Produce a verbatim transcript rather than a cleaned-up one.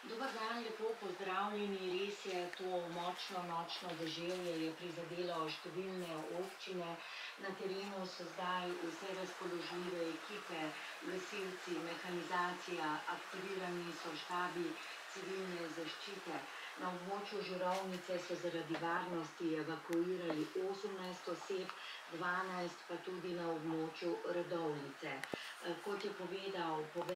Dober dan, lepo pozdravljeni. Res je, to močno nočno deževje je prizadelo številne občine. Na terenu so zdaj vse razpoložljive ekipe, gasilci, mehanizacija, aktivirani so štabi civilne zaščite. Na območju Žirovnice so zaradi varnosti evakuirali osemnajst oseb, dvanajst pa tudi na območju Radovljice. Kot je povedal